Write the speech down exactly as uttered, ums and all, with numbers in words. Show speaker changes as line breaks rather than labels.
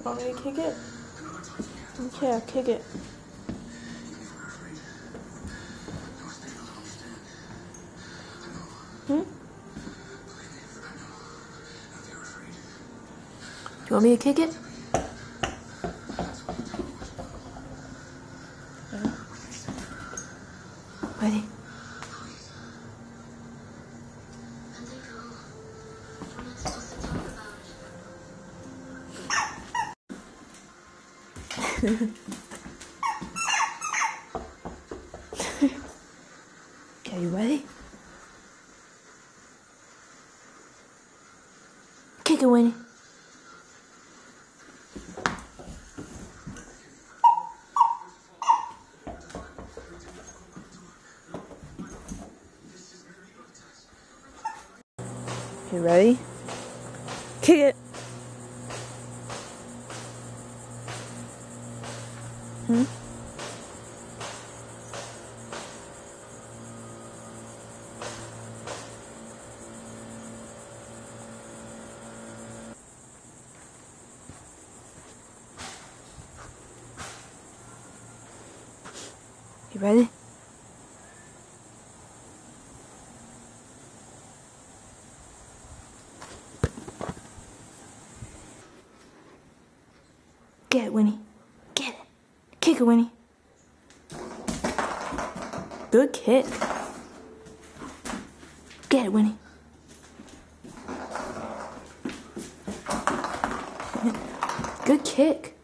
Want me to kick it? Okay, I'll kick it. Hmm? Do you want me to kick it? Ready? Okay, you ready? Kick it, Winnie. You ready? Kick it. Hmm? You ready? Get it, Winnie. Get it. Kick it, Winnie. Good kick. Get it, Winnie. Good kick.